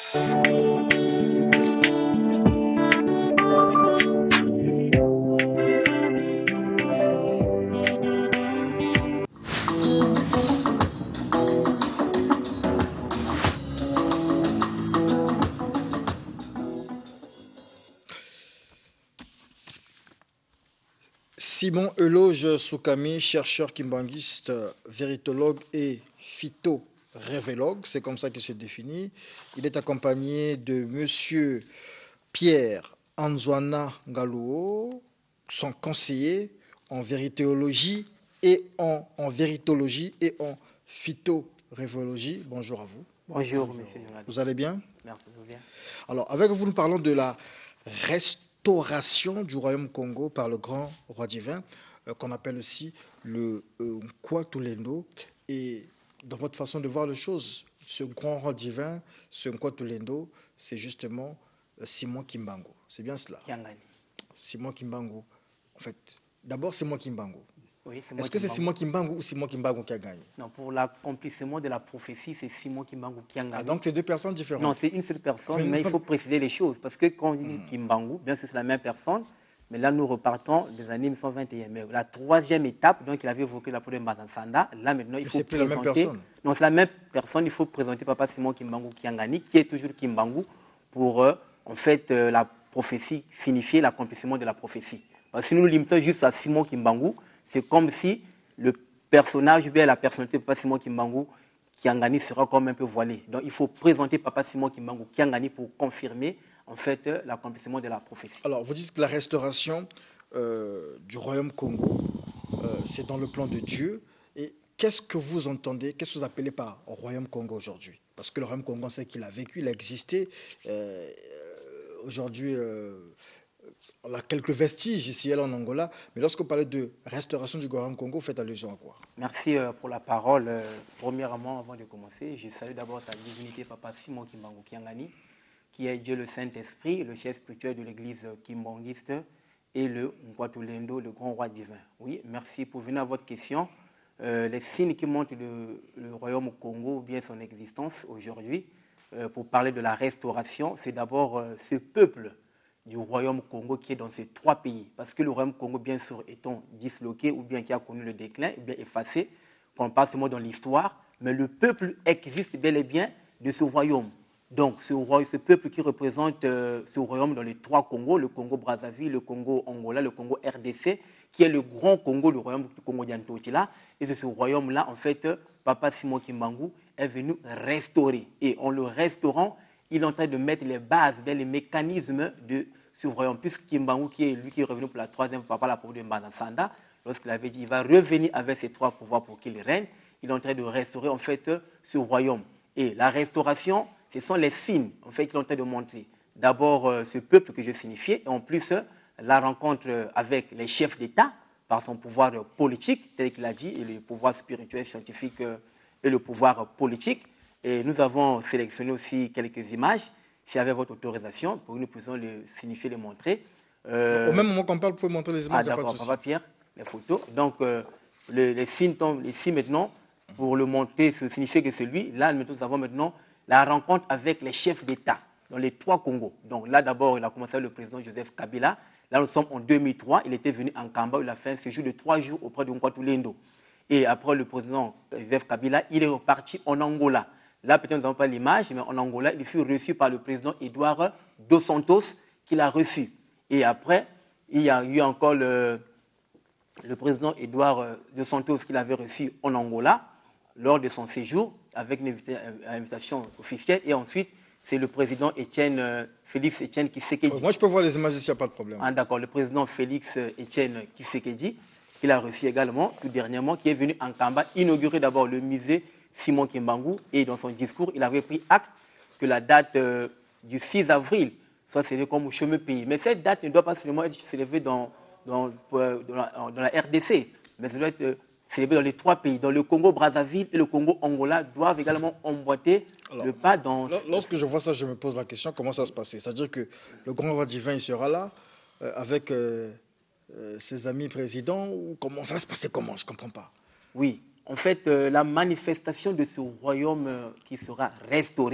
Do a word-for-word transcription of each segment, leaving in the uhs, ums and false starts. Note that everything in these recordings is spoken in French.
Simon Eloge Soukami, chercheur kimbanguiste, véritologue et phytorévélogue, c'est comme ça qu'il se définit. Il est accompagné de Monsieur Pierre Anzouana Galouo, son conseiller en véritologie et en, en véritologie et en phytorévélogie. Bonjour à vous. Bonjour, Bonjour. Monsieur Jonathan. Vous allez bien? Merci, bien. Alors, avec vous, nous parlons de la restauration du royaume Congo par le grand roi divin, euh, qu'on appelle aussi le euh, Nkwatulendo. Et dans votre façon de voir les choses, ce grand roi divin, ce Nkwatulendo, c'est justement euh, Simon Kimbangu. C'est bien cela? Kiangani. Simon Kimbangu. En fait, d'abord, c'est moi Kimbangu. Oui, est-ce que c'est Simon Kimbangu ou Simon Kimbangu qui a gagné? Non, pour l'accomplissement de la prophétie, c'est Simon Kimbangu qui a gagné. Ah, donc c'est deux personnes différentes? Non, c'est une seule personne, mais il faut préciser les choses. Parce que quand on dit mmh. Kimbangu, bien sûr, c'est la même personne, mais là, nous repartons des années mille neuf cent vingt et un. Mais la troisième étape, donc, il avait évoqué la problème de Sanda. Là, maintenant, il faut c'est présenter... C'est la même personne? Non, c'est la même personne. Il faut présenter Papa Simon Kimbangu Kiangani, qui est toujours Kimbangu, pour, euh, en fait, euh, la prophétie, signifier l'accomplissement de la prophétie. Parce que si nous nous limitons juste à Simon Kimbangu, c'est comme si le personnage, ou bien la personnalité de Papa Simon Kimbangu Kiangani sera comme un peu voilée. Donc, il faut présenter Papa Simon Kimbangu Kiangani pour confirmer, en fait, l'accomplissement de la prophétie. Alors, vous dites que la restauration euh, du royaume Congo, euh, c'est dans le plan de Dieu. Et qu'est-ce que vous entendez, qu'est-ce que vous appelez par royaume Congo aujourd'hui? Parce que le royaume Congo, on sait qu'il a vécu, il a existé. Euh, aujourd'hui, euh, on a quelques vestiges ici et là en Angola, mais lorsque vous parlez de restauration du royaume Congo, vous faites allusion à quoi? Merci pour la parole. Premièrement, avant de commencer, je salue d'abord sa divinité Papa Simon Kimbangu Kiangani, qui est Dieu le Saint-Esprit, le chef spirituel de l'église kimbanguiste, et le Nkwatulendo, le grand roi divin. Oui, merci pour venir à votre question. Euh, les signes qui montrent le, le royaume Congo, ou bien son existence aujourd'hui, euh, pour parler de la restauration, c'est d'abord euh, ce peuple du royaume Congo qui est dans ces trois pays. Parce que le royaume Congo, bien sûr, étant disloqué ou bien qui a connu le déclin, ou bien effacé, qu'on parle seulement dans l'histoire, mais le peuple existe bel et bien de ce royaume. Donc, ce, roi, ce peuple qui représente euh, ce royaume dans les trois Congos, le Congo-Brazzaville, le Congo-Angola, le Congo-R D C, qui est le grand Congo, le royaume du Congo-Diantotila. Et c'est ce royaume-là, en fait, Papa Simon Kimbangu est venu restaurer. Et en le restaurant, il est en train de mettre les bases, les mécanismes de ce royaume. Puisque Kimbangu, qui est lui qui est revenu pour la troisième fois par la pauvre de Mbanasanda, lorsqu'il avait dit qu'il va revenir avec ses trois pouvoirs pour qu'il règne, il est en train de restaurer en fait ce royaume. Et la restauration, ce sont les signes en fait, qu'il est en train de montrer. D'abord, euh, ce peuple que je signifiais, et en plus, euh, la rencontre euh, avec les chefs d'État, par son pouvoir euh, politique, tel qu'il a dit, et le pouvoir spirituel, scientifique euh, et le pouvoir euh, politique. Et nous avons sélectionné aussi quelques images, si avec votre autorisation, pour que nous puissions les signifier, les montrer. Euh, Au même moment qu'on parle, vous pouvez montrer les images. Ah d'accord, Papa Pierre, les photos. Donc, euh, les, les signes tombent ici maintenant, pour le montrer, ce signifie que c'est lui. Là, nous avons maintenant la rencontre avec les chefs d'État dans les trois Congos. Donc là, d'abord, il a commencé avec le président Joseph Kabila. Là, nous sommes en deux mille trois. Il était venu en Kamba. Il a fait un séjour de trois jours auprès de Nkwatulendo. Et après le président Joseph Kabila, il est reparti en Angola. Là, peut-être nous n'avons pas l'image, mais en Angola, il fut reçu par le président Eduardo dos Santos, qu'il a reçu. Et après, il y a eu encore le, le président Eduardo dos Santos qu'il avait reçu en Angola lors de son séjour, avec une invitation officielle. Et ensuite, c'est le président Étienne, euh, Félix Étienne Tshisekedi. Moi, je peux voir les images ici, il n'y a pas de problème. Ah, d'accord, le président Félix Étienne Tshisekedi, qu'il a reçu également, tout dernièrement, qui est venu en Kamba inaugurer d'abord le musée Simon Kimbangu. Et dans son discours, il avait pris acte que la date euh, du six avril soit célébrée comme chemin pays. Mais cette date ne doit pas seulement être célébrée dans, dans, euh, dans, la, dans la R D C, mais ça doit être... Euh, célébré dans les trois pays, dans le Congo-Brazzaville et le Congo-Angola, doivent également emboîter Alors, le pas dans... Lorsque je vois ça, je me pose la question, comment ça se passer? C'est-à-dire que le grand roi divin, il sera là, euh, avec euh, euh, ses amis présidents, ou comment ça va se passer? Comment? Je ne comprends pas. Oui, en fait, euh, la manifestation de ce royaume euh, qui sera restauré,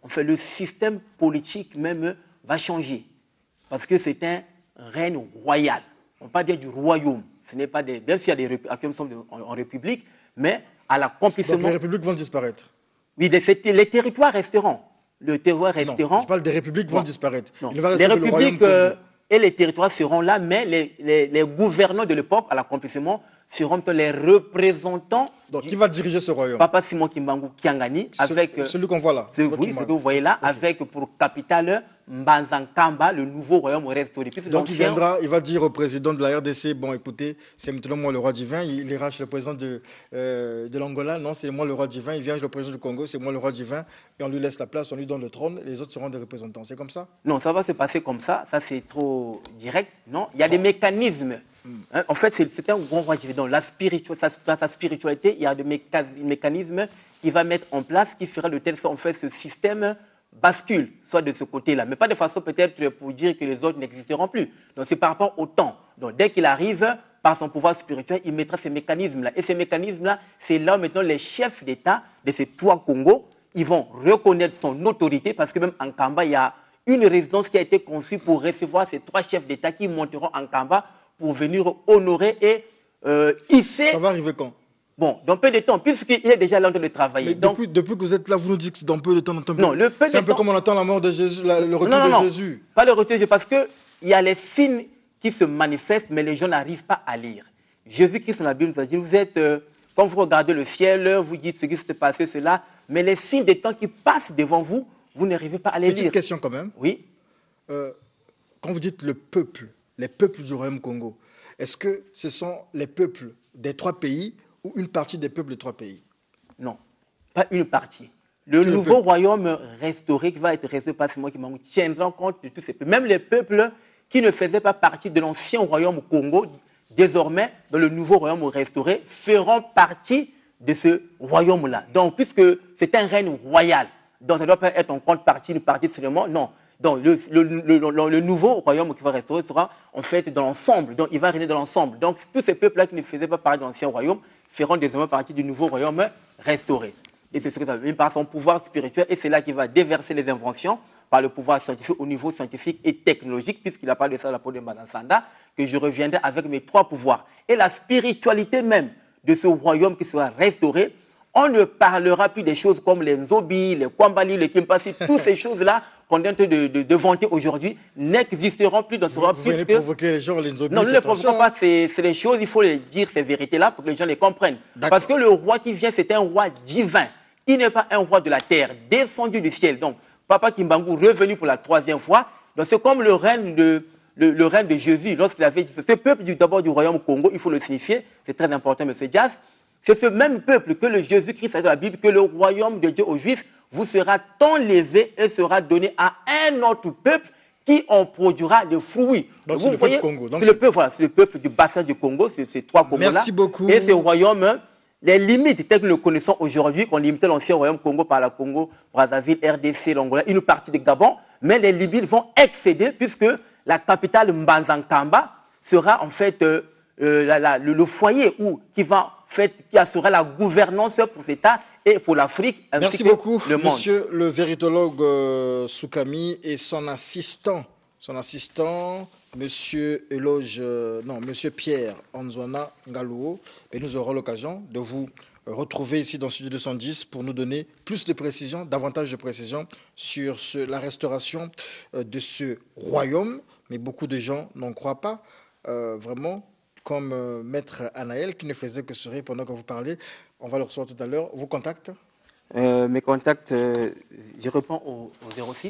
en fait, le système politique même va changer. Parce que c'est un règne royal. On ne peut pas dire du royaume. Ce n'est pas des... Bien sûr, il y a des républiques, en, en république, mais à l'accomplissement... Donc les républiques vont disparaître. Oui, les, les territoires resteront. Le territoire resteront. Non, je parle des républiques vont non. disparaître. Non. Il va rester les républiques euh, et les territoires seront là, mais les, les, les gouvernants de l'époque, à l'accomplissement, seront les représentants. Donc, qui va diriger ce royaume? Papa Simon Kimbangu Kiangani, avec... Ce, celui qu'on voit là. Ce, oui, ce que vous voyez là, okay. Avec pour capitale Mbanzankamba, le nouveau royaume restauré. Puis donc, il viendra, il va dire au président de la R D C, bon, écoutez, c'est maintenant moi le roi divin, il ira chez le président de, euh, de l'Angola, non, c'est moi le roi divin, il vient chez le président du Congo, c'est moi le roi divin, et on lui laisse la place, on lui donne le trône, et les autres seront des représentants. C'est comme ça? Non, ça va se passer comme ça, ça c'est trop direct, non. Il y a oh. des mécanismes. Hein, en fait, c'est un grand roi divin. Donc, la spiritualité, sa, sa spiritualité, il y a des méca mécanismes qu'il va mettre en place qui fera de telle sorte, en fait, ce système bascule, soit de ce côté-là, mais pas de façon peut-être pour dire que les autres n'existeront plus. Donc, c'est par rapport au temps. Donc, dès qu'il arrive, par son pouvoir spirituel, il mettra ces mécanismes-là. Et ces mécanismes-là, c'est là maintenant les chefs d'État de ces trois Congos, ils vont reconnaître son autorité parce que même en Kamba, il y a une résidence qui a été conçue pour recevoir ces trois chefs d'État qui monteront en Kamba pour venir honorer et euh, hisser... Ça va arriver quand? Bon, dans peu de temps, puisqu'il est déjà là en train de travailler. Mais donc, depuis, depuis que vous êtes là, vous nous dites que c'est dans peu de temps. temps non, le peu c'est un peu temps... comme on attend la mort de Jésus, la, le retour non, non, de non, Jésus. Pas le retour de Jésus, parce qu'il y a les signes qui se manifestent, mais les gens n'arrivent pas à lire. Jésus-Christ dans la Bible nous a dit, vous êtes, euh, quand vous regardez le ciel, vous dites ce qui s'est passé, cela, mais les signes des temps qui passent devant vous, vous n'arrivez pas à les Petite lire. Petite question quand même. Oui. Euh, quand vous dites le peuple, les peuples du Royaume Congo, est-ce que ce sont les peuples des trois pays ou une partie des peuples des trois pays? Non, pas une partie. Le Tout nouveau le royaume restauré qui va être restauré par Simon Kimbangu tiendra compte de tous ces peuples. Même les peuples qui ne faisaient pas partie de l'ancien royaume Congo, désormais, dans le nouveau royaume restauré, feront partie de ce royaume-là. Donc, puisque c'est un règne royal, donc ça ne doit pas être en compte partie, une partie seulement, non. Donc, le, le, le, le, le nouveau royaume qui va restaurer sera en fait dans l'ensemble. Donc, il va régner dans l'ensemble. Donc, tous ces peuples-là qui ne faisaient pas partie de l'ancien royaume feront désormais partie du nouveau royaume restauré. Et c'est ce que ça veut dire par son pouvoir spirituel. Et c'est là qu'il va déverser les inventions par le pouvoir scientifique au niveau scientifique et technologique, puisqu'il a parlé de ça à la peau de Madansanda, que je reviendrai avec mes trois pouvoirs. Et la spiritualité même de ce royaume qui sera restauré, on ne parlera plus des choses comme les Nzobi, les Kwambali, les Kimpasi, toutes ces choses-là qu'on est en train de, de, de vanter aujourd'hui n'existeront plus dans ce royaume. Vous venez provoquer les gens, les Nzobi. Non, nous ne les provoquons pas, c'est les choses, il faut les dire ces vérités-là pour que les gens les comprennent. Parce que le roi qui vient, c'est un roi divin. Il n'est pas un roi de la terre, descendu du ciel. Donc, Papa Kimbangu, revenu pour la troisième fois, c'est comme le règne de, le, le règne de Jésus, lorsqu'il avait dit, ce peuple d'abord du royaume Congo, il faut le signifier, c'est très important, M. Diaz. C'est ce même peuple que le Jésus-Christ a dit dans la Bible, que le royaume de Dieu aux Juifs vous sera enlevé et sera donné à un autre peuple qui en produira des fruits. Donc, c'est le peuple Congo. C'est le peuple, voilà, c'est le peuple du bassin du Congo, c'est ces trois Congos-là. Merci beaucoup. Et ce royaume, les limites telles que nous le connaissons aujourd'hui, qu'on limitait l'ancien royaume Congo par la Congo, Brazzaville, R D C, l'Angola, une partie du Gabon, mais les limites vont excéder puisque la capitale Mbanzankamba sera en fait euh, euh, la, la, le, le foyer où, qui va fait, qui assurera la gouvernance pour cet État et pour l'Afrique. Merci beaucoup, le monsieur le véritologue euh, Soukami et son assistant, son assistant, monsieur Eloge, euh, non, monsieur Pierre Anzouana Ngalouo. Et nous aurons l'occasion de vous retrouver ici dans Studio deux cent dix pour nous donner plus de précisions, davantage de précisions sur ce, la restauration euh, de ce royaume. Mais beaucoup de gens n'en croient pas, euh, vraiment. Comme euh, Maître Anaël, qui ne faisait que sourire pendant que vous parlez. On va le recevoir tout à l'heure. Vos contacts euh, Mes contacts, euh, je réponds au, au zéro six,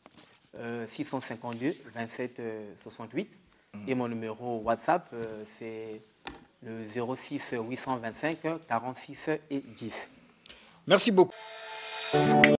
euh, six cent cinquante-deux, vingt-sept, soixante-huit. Mmh. Et mon numéro WhatsApp, euh, c'est le zéro six, huit cent vingt-cinq, quarante-six et dix. Merci beaucoup.